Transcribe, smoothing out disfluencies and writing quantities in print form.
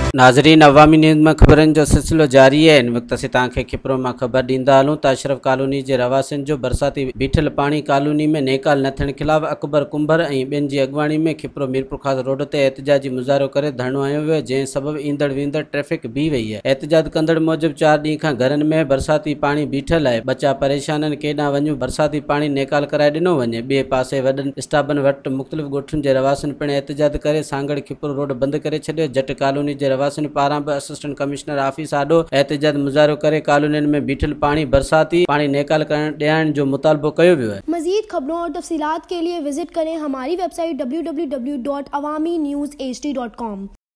नाज़रीन, अवामी न्यूज़ में ख़बरनि जो सिलसिलो जारी है। इन वक्त असीं तव्हांखे खिपरो में ख़बर ॾींदा हलूं त अशरफ कॉलोनी के रवासियुनि जो बरसाती बीठल पानी कॉलोनी में नेकाल न थियण ख़िलाफ़ अकबर कुंभर ऐं ॿियनि जी अॻुवाणी में खिपरो मीरपुर खास रोड ते एहतजाजी मुज़ाहिरो करे धरणो हयो वियो, जंहिं सबबु ईंदड़ वेंदड़ ट्रैफ़िक बीह वई है। एहतजाज कंदड़ मूजिब 4 ॾींहं खां घरनि में बरसाती पानी बीठल है। बचा परेशान आहिनि, केॾांहुं वञूं, बरसाती पानी नेकाल कराए ॾिनो वञे। ॿिए पासे वॾनि स्टाफनि वटि मुख़्तलिफ़ ॻोठनि जे रवासियुनि पिणु एहतजाज करे सांगड़ खिपरो रोड बंदि करे छॾियो। जट कॉलोनी जे रवासियुनि पारां बि असिस्टेंट कमिश्नर ऑफिस आॾो एहतजाज मुज़ाहिरो करे कॉलोनियुनि में बीठल बरसाती पानी नेकाल ॾियारण जो मुतालबो कयो वियो है। मज़ीद खबरों और तफसीलात के लिए विजिट करें हमारी वेबसाइट www.awamiNewsHD.com।